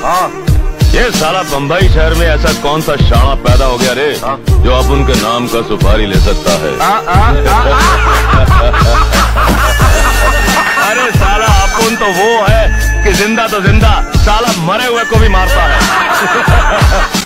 ये साला बम्बई शहर में ऐसा कौन सा शाणा पैदा हो गया रे जो अब उनके नाम का सुपारी ले सकता है? अरे साला अपुन तो वो है कि जिंदा तो जिंदा साला मरे हुए को भी मारता है।